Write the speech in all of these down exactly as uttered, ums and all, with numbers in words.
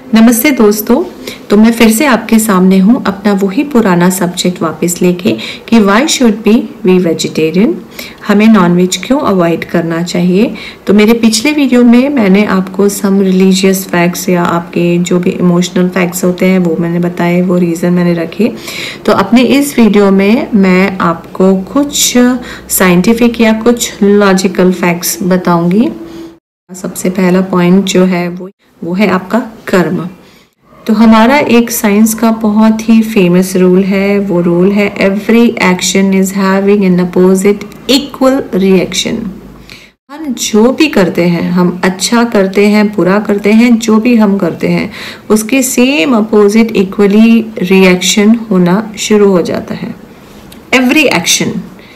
नमस्ते दोस्तों। तो मैं फिर से आपके सामने हूँ अपना वही पुराना सब्जेक्ट वापस लेके कि why should be we vegetarian, हमें नॉनवेज क्यों अवॉइड करना चाहिए। तो मेरे पिछले वीडियो में मैंने आपको सम रिलीजियस फैक्ट्स या आपके जो भी इमोशनल फैक्ट्स होते हैं वो मैंने बताए, वो रीज़न मैंने रखे। तो अपने इस वीडियो में मैं आपको कुछ साइंटिफिक या कुछ लॉजिकल फैक्ट्स बताऊंगी। सबसे पहला पॉइंट जो है वो वो है आपका कर्म। तो हमारा एक साइंस का बहुत ही फेमस रूल है, वो रूल है every action is having an opposite equal reaction. हम जो भी करते हैं, हम अच्छा करते हैं, बुरा करते हैं, जो भी हम करते हैं उसके सेम अपोजिट इक्वली रिएक्शन होना शुरू हो जाता है, एवरी एक्शन।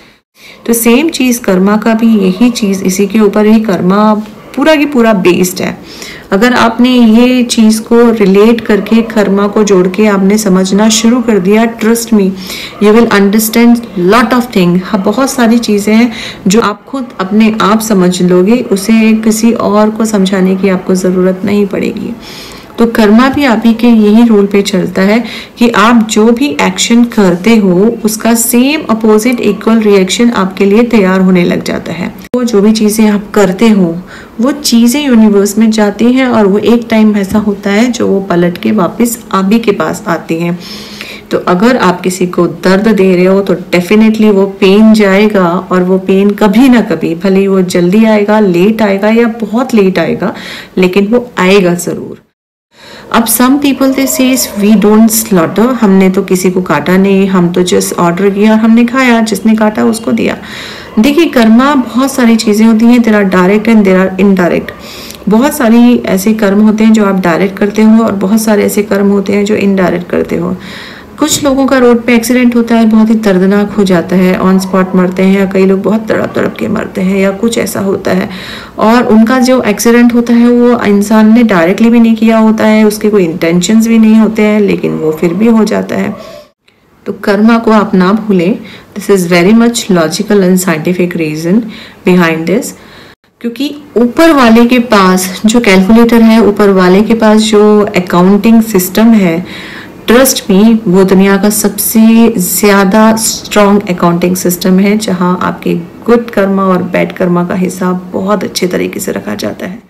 तो सेम चीज़ कर्मा का भी यही चीज़, इसी के ऊपर ही कर्मा पूरा की पूरा बेस्ड है। अगर आपने ये चीज़ को रिलेट करके कर्मा को जोड़ के आपने समझना शुरू कर दिया, trust me you will understand lot of thing. बहुत सारी चीज़ें हैं जो आप खुद अपने आप समझ लोगे, उसे किसी और को समझाने की आपको ज़रूरत नहीं पड़ेगी। तो कर्मा भी आप ही के यही रूल पे चलता है कि आप जो भी एक्शन करते हो उसका सेम अपोजिट इक्वल रिएक्शन आपके लिए तैयार होने लग जाता है। वो जो भी चीज़ें आप करते हो वो चीज़ें यूनिवर्स में जाती हैं और वो एक टाइम ऐसा होता है जो वो पलट के वापस आप ही के पास आती हैं। तो अगर आप किसी को दर्द दे रहे हो तो डेफिनेटली वो पेन जाएगा, और वो पेन कभी ना कभी, भले वो जल्दी आएगा, लेट आएगा या बहुत लेट आएगा, लेकिन वो आएगा ज़रूर। अब some people they say we don't slaughter, हमने तो किसी को काटा नहीं, हम तो जस्ट ऑर्डर किया और हमने खाया, जिसने काटा उसको दिया। देखिए कर्मा बहुत सारी चीज़ें होती हैं, there are direct and there are indirect. बहुत सारी ऐसे कर्म होते हैं जो आप डायरेक्ट करते हो और बहुत सारे ऐसे कर्म होते हैं जो इनडायरेक्ट करते हो। कुछ लोगों का रोड पे एक्सीडेंट होता है, बहुत ही दर्दनाक हो जाता है, ऑन स्पॉट मरते हैं, या कई लोग बहुत तड़प तड़प के मरते हैं, या कुछ ऐसा होता है। और उनका जो एक्सीडेंट होता है वो इंसान ने डायरेक्टली भी नहीं किया होता है, उसके कोई इंटेंशंस भी नहीं होते हैं, लेकिन वो फिर भी हो जाता है। तो कर्मा को आप ना भूलें, this is very much logical and scientific reason behind this. क्योंकि ऊपर वाले के पास जो कैलकुलेटर है, ऊपर वाले के पास जो अकाउंटिंग सिस्टम है, ट्रस्ट मी वो दुनिया का सबसे ज़्यादा स्ट्रॉन्ग अकाउंटिंग सिस्टम है, जहां आपके गुड कर्मा और बैड कर्मा का हिसाब बहुत अच्छे तरीके से रखा जाता है।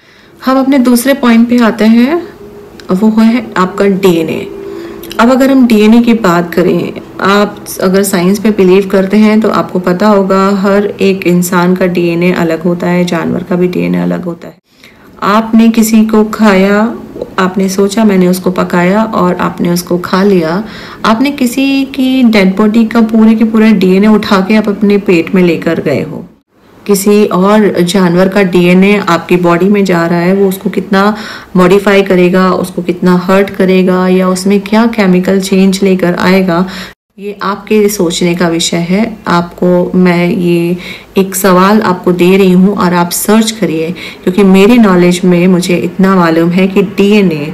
हम अपने दूसरे पॉइंट पे आते हैं, वो है आपका डीएनए। अब अगर हम डीएनए की बात करें, आप अगर साइंस पे बिलीव करते हैं तो आपको पता होगा हर एक इंसान का डीएनए अलग होता है, जानवर का भी डीएनए अलग होता है। आपने किसी को खाया, आपने सोचा मैंने उसको पकाया और आपने उसको खा लिया, आपने किसी की डेड बॉडी का पूरे के पूरे डीएनए उठा के आप अपने पेट में लेकर गए हो। किसी और जानवर का डीएनए आपकी बॉडी में जा रहा है, वो उसको कितना मॉडिफाई करेगा, उसको कितना हर्ट करेगा, या उसमें क्या केमिकल चेंज लेकर आएगा, ये आपके सोचने का विषय है। आपको मैं ये एक सवाल आपको दे रही हूँ और आप सर्च करिए, क्योंकि मेरी नॉलेज में मुझे इतना मालूम है कि डीएनए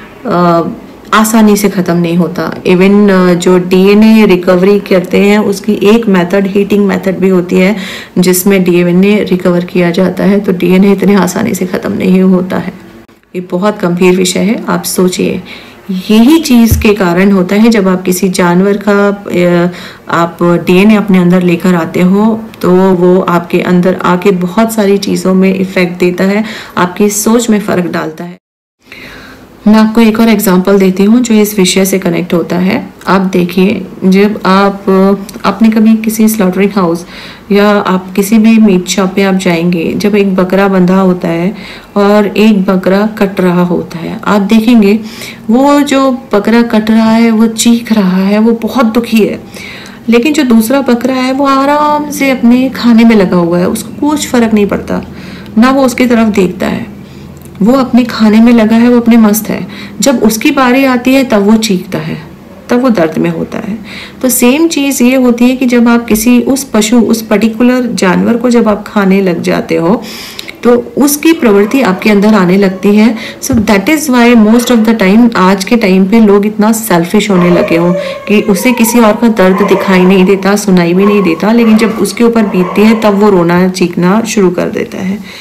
आसानी से ख़त्म नहीं होता। इवन जो डीएनए रिकवरी करते हैं उसकी एक मेथड, हीटिंग मेथड भी होती है जिसमें डीएनए रिकवर किया जाता है। तो डीएनए इतने आसानी से ख़त्म नहीं होता है। ये बहुत गंभीर विषय है, आप सोचिए। यही चीज़ के कारण होता है जब आप किसी जानवर का आप डीएनए अपने अंदर लेकर आते हो तो वो आपके अंदर आके बहुत सारी चीज़ों में इफ़ेक्ट देता है, आपकी सोच में फ़र्क डालता है। मैं आपको एक और एग्जांपल देती हूँ जो इस विषय से कनेक्ट होता है। आप देखिए, जब आप आपने कभी किसी स्लॉटरिंग हाउस या आप किसी भी मीट शॉप पे आप जाएंगे, जब एक बकरा बंधा होता है और एक बकरा कट रहा होता है, आप देखेंगे वो जो बकरा कट रहा है वो चीख रहा है, वो बहुत दुखी है, लेकिन जो दूसरा बकरा है वो आराम से अपने खाने में लगा हुआ है, उसको कुछ फ़र्क नहीं पड़ता, ना वो उसकी तरफ देखता है, वो अपने खाने में लगा है, वो अपने मस्त है। जब उसकी बारी आती है तब वो चीखता है, तब वो दर्द में होता है। तो सेम चीज़ ये होती है कि जब आप किसी उस पशु, उस पर्टिकुलर जानवर को जब आप खाने लग जाते हो तो उसकी प्रवृत्ति आपके अंदर आने लगती है। So that is why most of the time आज के टाइम पे लोग इतना सेल्फिश होने लगे हो कि उसे किसी और का दर्द दिखाई नहीं देता, सुनाई भी नहीं देता, लेकिन जब उसके ऊपर बीतती है तब वो रोना चीखना शुरू कर देता है।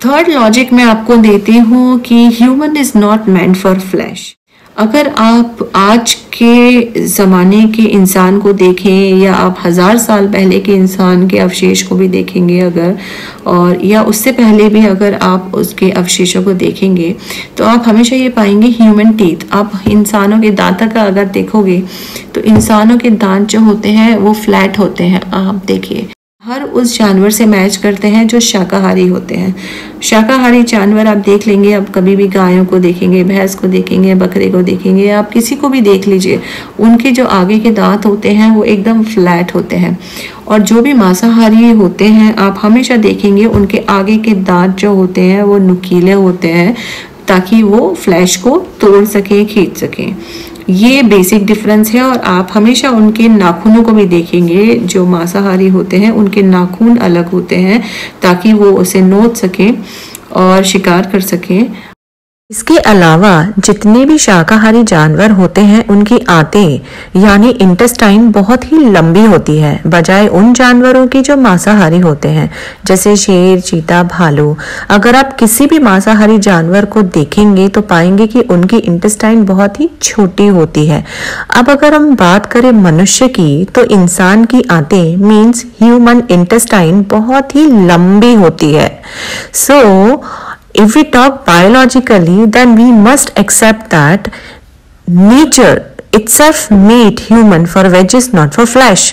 थर्ड लॉजिक मैं आपको देती हूँ कि human is not meant for flesh. अगर आप आज के ज़माने के इंसान को देखें या आप हज़ार साल पहले के इंसान के अवशेष को भी देखेंगे अगर, और या उससे पहले भी अगर आप उसके अवशेषों को देखेंगे तो आप हमेशा ये पाएंगे ह्यूमन टीथ। आप इंसानों के दांत का अगर देखोगे तो इंसानों के दांत जो होते हैं वो फ्लैट होते हैं। आप देखिए, हर उस जानवर से मैच करते हैं जो शाकाहारी होते हैं। शाकाहारी जानवर आप देख लेंगे, आप कभी भी गायों को देखेंगे, भैंस को देखेंगे, बकरे को देखेंगे, आप किसी को भी देख लीजिए, उनके जो आगे के दांत होते हैं वो एकदम फ्लैट होते हैं। और जो भी मांसाहारी होते हैं आप हमेशा देखेंगे उनके आगे के दांत जो होते हैं वो नुकीले होते हैं ताकि वो फ्लैश को तोड़ सकें, खींच सकें। ये बेसिक डिफरेंस है। और आप हमेशा उनके नाखूनों को भी देखेंगे, जो मांसाहारी होते हैं उनके नाखून अलग होते हैं ताकि वो उसे नोच सकें और शिकार कर सकें। इसके अलावा जितने भी शाकाहारी जानवर होते हैं उनकी आंतें यानी इंटेस्टाइन बहुत ही लंबी होती है बजाय उन जानवरों की जो मांसाहारी होते हैं, जैसे शेर, चीता, भालू। अगर आप किसी भी मांसाहारी जानवर को देखेंगे तो पाएंगे कि उनकी इंटेस्टाइन बहुत ही छोटी होती है। अब अगर हम बात करें मनुष्य की तो इंसान की आंतें मीन्स ह्यूमन इंटेस्टाइन बहुत ही लंबी होती है। So so, if we talk biologically, then we must accept that nature itself made human for veggies, not for flesh.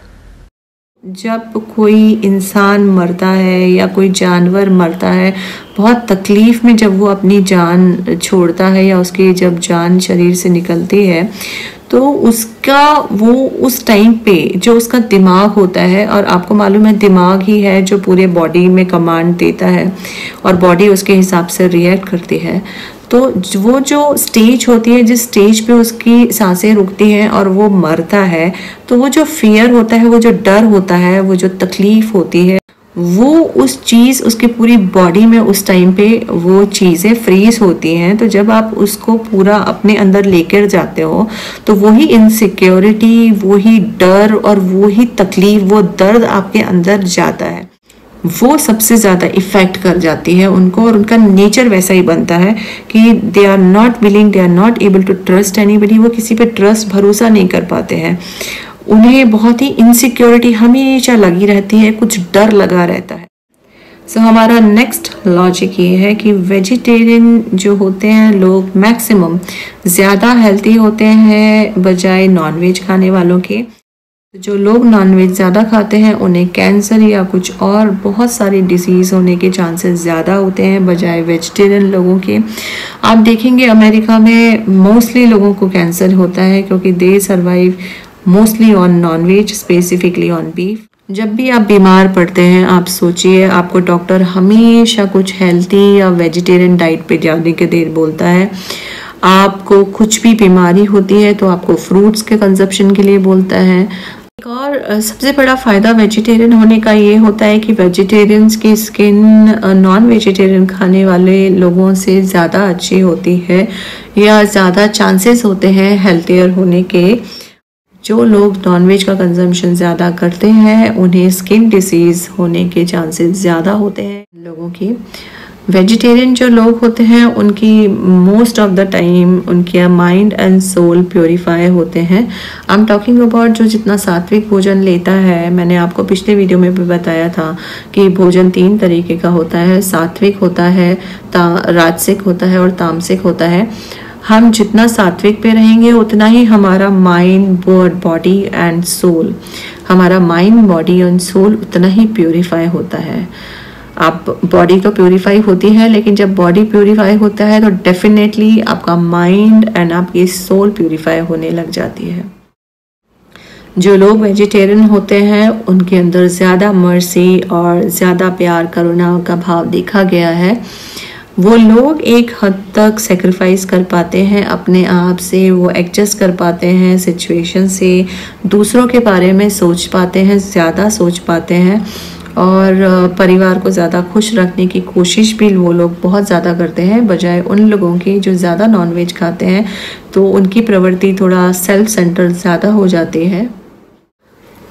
जब कोई इंसान मरता है या कोई जानवर मरता है, बहुत तकलीफ में जब वो अपनी जान छोड़ता है या उसकी जब जान शरीर से निकलती है तो उसका वो उस टाइम पे जो उसका दिमाग होता है, और आपको मालूम है दिमाग ही है जो पूरे बॉडी में कमांड देता है और बॉडी उसके हिसाब से रिएक्ट करती है। तो वो जो स्टेज होती है, जिस स्टेज पे उसकी सांसें रुकती हैं और वो मरता है, तो वो जो फियर होता है, वो जो डर होता है, वो जो तकलीफ होती है, वो उस चीज़ उसकी पूरी बॉडी में उस टाइम पे वो चीज़ें फ्रीज होती हैं। तो जब आप उसको पूरा अपने अंदर लेकर जाते हो तो वही इनसिक्योरिटी, वही डर और वही तकलीफ, वो दर्द आपके अंदर जाता है, वो सबसे ज़्यादा इफ़ेक्ट कर जाती है उनको। और उनका नेचर वैसा ही बनता है कि they are not willing, they are not able to trust anybody. वो किसी पे ट्रस्ट, भरोसा नहीं कर पाते हैं। उन्हें बहुत ही इनसिक्योरिटी हमेशा लगी रहती है, कुछ डर लगा रहता है। सो so, हमारा नेक्स्ट लॉजिक ये है कि वेजिटेरियन जो होते हैं लोग मैक्सिमम ज़्यादा हेल्थी होते हैं बजाय नॉनवेज खाने वालों के। जो लोग नॉनवेज ज़्यादा खाते हैं उन्हें कैंसर या कुछ और बहुत सारी डिसीज़ होने के चांसेस ज़्यादा होते हैं बजाय वेजिटेरियन लोगों के। आप देखेंगे अमेरिका में मोस्टली लोगों को कैंसर होता है क्योंकि they survive mostly on non veg, specifically on beef. जब भी आप बीमार पड़ते हैं आप सोचिए, आपको डॉक्टर हमेशा कुछ हेल्थी या वेजिटेरियन डाइट पे जाने के देर बोलता है। आपको कुछ भी बीमारी होती है तो आपको फ्रूट्स के कंजप्शन के लिए बोलता है। एक और सबसे बड़ा फ़ायदा वेजिटेरियन होने का ये होता है कि वेजिटेरियंस की स्किन नॉन वेजिटेरियन खाने वाले लोगों से ज़्यादा अच्छी होती है या ज़्यादा चांसेस होते हैं हेल्थियर होने के। जो लोग नॉनवेज का कंजम्पशन ज़्यादा करते हैं उन्हें स्किन डिसीज़ होने के चांसेस ज़्यादा होते हैं लोगों की। वेजिटेरियन जो लोग होते हैं उनकी मोस्ट ऑफ द टाइम उनके माइंड एंड सोल प्योरीफाई होते हैं। आई एम टॉकिंग अबाउट जो जितना सात्विक भोजन लेता है। मैंने आपको पिछले वीडियो में भी बताया था कि भोजन तीन तरीके का होता है, सात्विक होता है, राजसिक होता है और तामसिक होता है। हम जितना सात्विक पे रहेंगे उतना ही हमारा माइंड, बॉडी एंड सोल, हमारा माइंड, बॉडी एंड सोल उतना ही प्योरीफाई होता है। आप बॉडी तो प्योरीफाई होती है, लेकिन जब बॉडी प्योरीफाई होता है तो डेफिनेटली आपका माइंड एंड आपकी सोल प्योरीफाई होने लग जाती है। जो लोग वेजिटेरियन होते हैं उनके अंदर ज़्यादा मर्सी और ज़्यादा प्यार, करुणा का भाव देखा गया है। वो लोग एक हद तक सेक्रीफाइस कर पाते हैं अपने आप से, वो एडजस्ट कर पाते हैं सिचुएशन से, दूसरों के बारे में सोच पाते हैं, ज़्यादा सोच पाते हैं और परिवार को ज़्यादा खुश रखने की कोशिश भी वो लोग बहुत ज़्यादा करते हैं बजाय उन लोगों की जो ज़्यादा नॉनवेज खाते हैं। तो उनकी प्रवृत्ति थोड़ा सेल्फ सेंटर्ड ज़्यादा हो जाती है।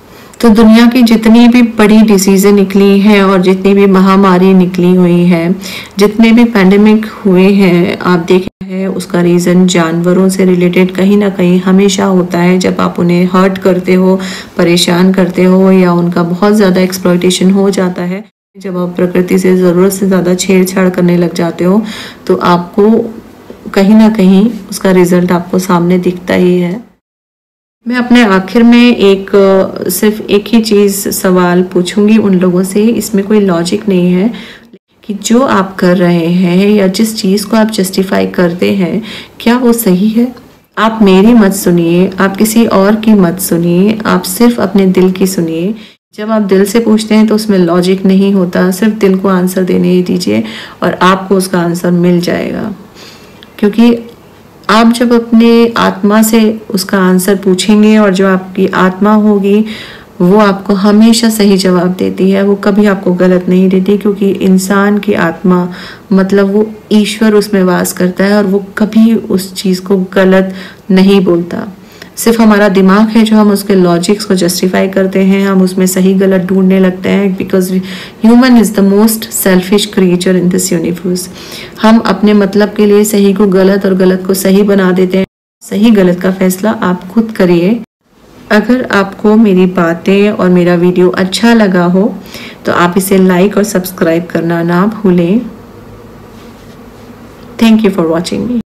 तो दुनिया की जितनी भी बड़ी डिसीज़ें निकली हैं और जितनी भी महामारी निकली हुई है, जितने भी पैंडेमिक हुए हैं, आप देखें है उसका रीज़न जानवरों से रिलेटेड कहीं ना कहीं हमेशा होता है। जब आप उन्हें हर्ट करते हो, परेशान करते हो या उनका बहुत ज़्यादा एक्सप्लॉयटेशन हो जाता है, जब आप प्रकृति से ज़रूरत से ज़्यादा छेड़छाड़ करने लग जाते हो, तो आपको कहीं ना कहीं उसका रिज़ल्ट आपको सामने दिखता ही है। मैं अपने आखिर में एक सिर्फ एक ही चीज़ सवाल पूछूंगी उन लोगों से, इसमें कोई लॉजिक नहीं है कि जो आप कर रहे हैं या जिस चीज़ को आप जस्टिफाई करते हैं, क्या वो सही है? आप मेरी मत सुनिए, आप किसी और की मत सुनिए, आप सिर्फ अपने दिल की सुनिए। जब आप दिल से पूछते हैं तो उसमें लॉजिक नहीं होता, सिर्फ दिल को आंसर देने ही दीजिए और आपको उसका आंसर मिल जाएगा। क्योंकि आप जब अपने आत्मा से उसका आंसर पूछेंगे और जो आपकी आत्मा होगी वो आपको हमेशा सही जवाब देती है, वो कभी आपको गलत नहीं देती। क्योंकि इंसान की आत्मा मतलब वो ईश्वर उसमें वास करता है और वो कभी उस चीज़ को गलत नहीं बोलता। सिर्फ हमारा दिमाग है जो हम उसके लॉजिक्स को जस्टिफाई करते हैं, हम उसमें सही गलत ढूंढने लगते हैं। Because human is the most selfish creature in this universe. हम अपने मतलब के लिए सही को गलत और गलत को सही बना देते हैं। सही गलत का फैसला आप खुद करिए। अगर आपको मेरी बातें और मेरा वीडियो अच्छा लगा हो तो आप इसे लाइक और सब्सक्राइब करना ना भूलें। Thank you for watching me.